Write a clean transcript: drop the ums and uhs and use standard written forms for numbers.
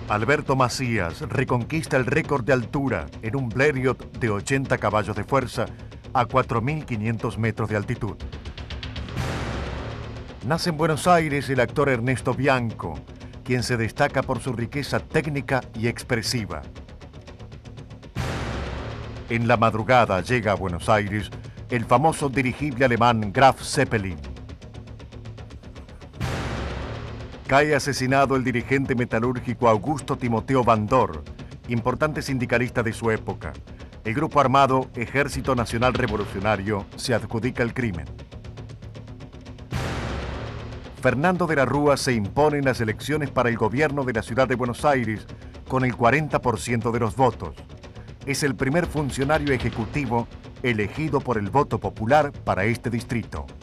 Alberto Macías reconquista el récord de altura en un Blériot de 80 caballos de fuerza a 4.500 metros de altitud. Nace en Buenos Aires el actor Ernesto Bianco, quien se destaca por su riqueza técnica y expresiva. En la madrugada llega a Buenos Aires el famoso dirigible alemán Graf Zeppelin. Cae asesinado el dirigente metalúrgico Augusto Timoteo Bandor, importante sindicalista de su época. El grupo armado Ejército Nacional Revolucionario se adjudica el crimen. Fernando de la Rúa se impone en las elecciones para el gobierno de la ciudad de Buenos Aires con el 40% de los votos. Es el primer funcionario ejecutivo elegido por el voto popular para este distrito.